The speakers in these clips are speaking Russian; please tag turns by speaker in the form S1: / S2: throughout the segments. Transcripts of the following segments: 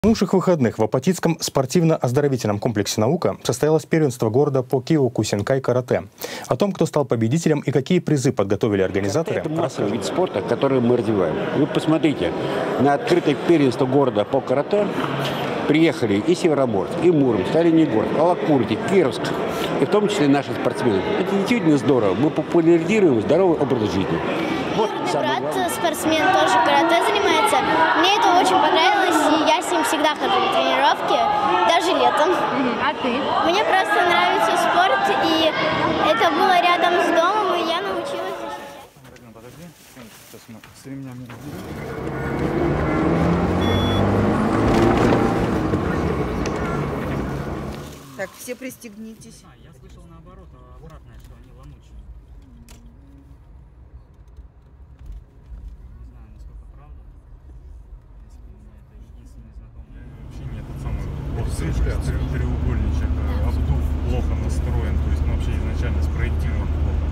S1: В минувших выходных в Апатитском спортивно-оздоровительном комплексе «Наука» состоялось первенство города по киокусинкай карате. О том, кто стал победителем и какие призы подготовили организаторы.
S2: Это массовый вид спорта, который мы развиваем. Вы посмотрите, на открытое первенство города по карате приехали и Североморск, и Мурманск, Оленегорск, Алакуртик, Кировск, и в том числе наши спортсмены. Это действительно здорово. Мы популяризируем здоровый образ жизни.
S3: Вот брат спортсмен тоже карате занимается. Мне это очень понравилось, и я с ним всегда хожу на тренировки, даже летом.
S4: А ты?
S3: Мне просто нравится спорт, и это было рядом с домом, и я научилась защищать.
S5: Подожди, сейчас мы с ремнями.
S6: Так, все пристегнитесь.
S5: Я слышал наоборот, обратное, что они ломучие. Не знаю, насколько правда. Если у меня это единственный знакомый. Вообще нет, тот самый треугольничек, обдув плохо настроен, то есть вообще изначально спроектирован плохо.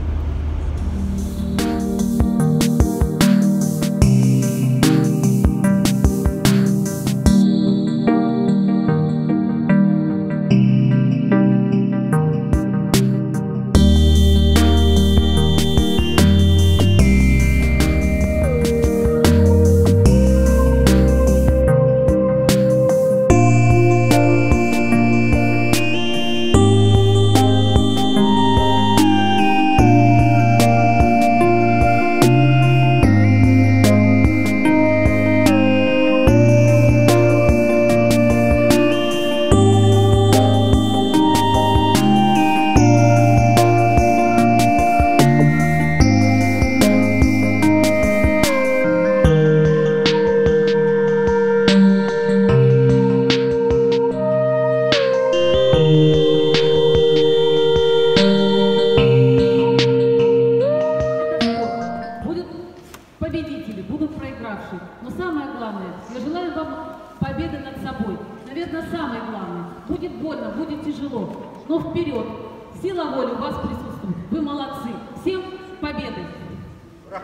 S4: Победители, будут проигравшие. Но самое главное, я желаю вам победы над собой. Наверное, самое главное. Будет больно, будет тяжело. Но вперед. Сила воли у вас присутствует. Вы молодцы. Всем победы!
S5: Ура!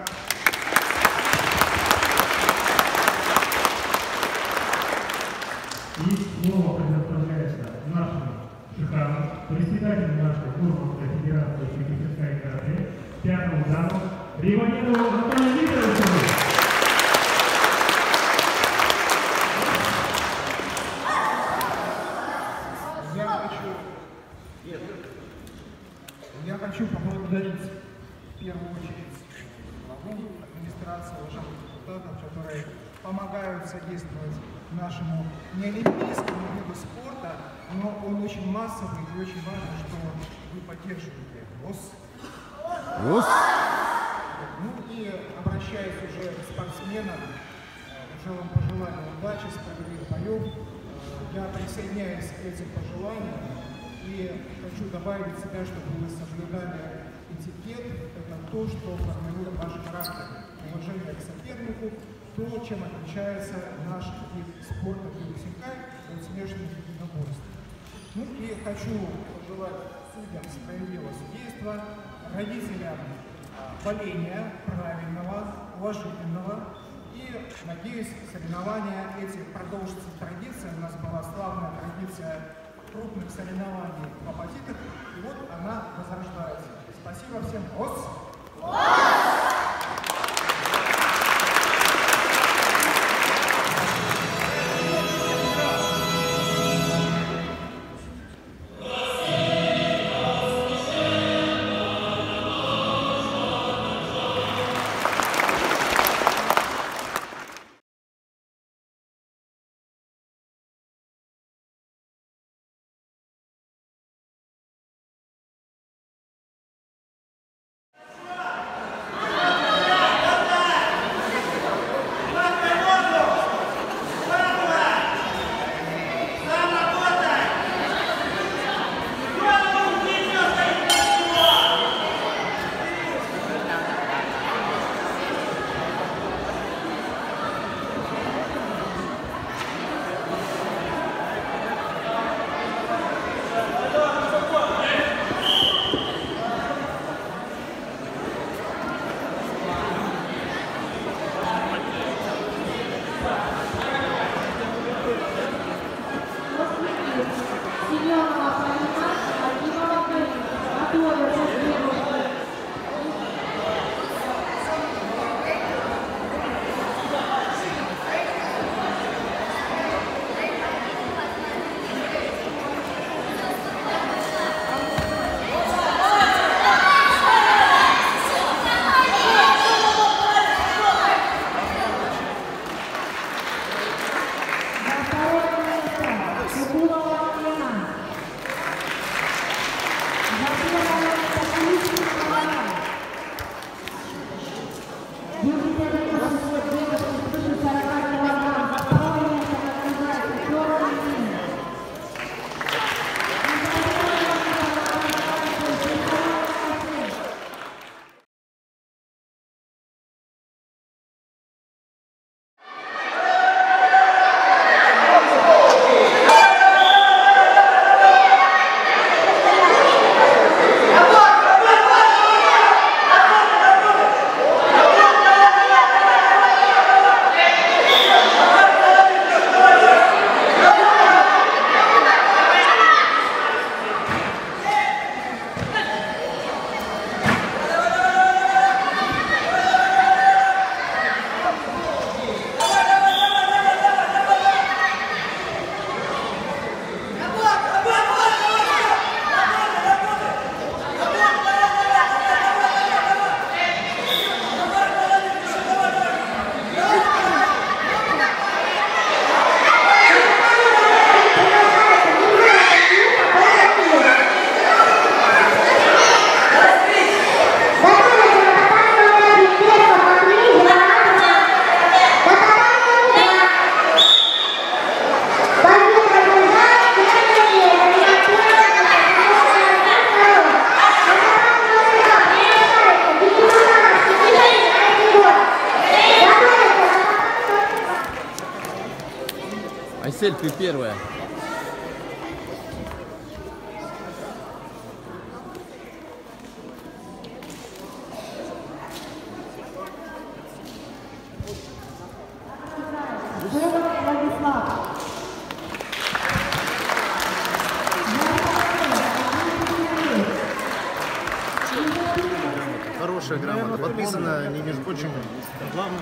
S7: И слово предоставляется нашему шикарному председателю нашей Мурманской федерации киокусинкай карате, пятому дану Риваненову Антону Викторовичу.
S8: Я хочу поблагодарить в первую очередь главу администрации, уважаемых депутатов, которые помогают содействовать нашему неолимпийскому виду спорта, но он очень массовый и очень важно, что вы поддерживаете ВОС. Ну и обращаясь уже к спортсменам, уже вам пожелаю удачи, справедливых боев. Я присоединяюсь к этим пожеланиям и хочу добавить от себя, чтобы вы соблюдали этикет. Это то, что формирует ваш характер, уважение к сопернику, то, чем отличается наш вид спорта киокусинкай от смешанных единоборств. Ну и хочу пожелать судьям справедливого судейства, родителям боления правильного, уважительного. И, надеюсь, соревнования эти продолжатся традиция. У нас была славная традиция крупных соревнований в Апатитах. И вот она возрождается. Спасибо всем.
S9: Айсель, ты первая.
S10: Хорошая грамота, подписана не между прочим главным.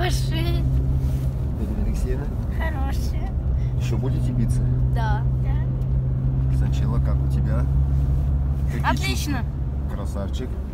S3: Хорошие.
S10: Галина Алексеевна,
S3: Хорошие.
S10: еще будете биться?
S3: Да.
S10: Сначала как у тебя? Какие
S3: Отлично.
S10: чувства? Красавчик.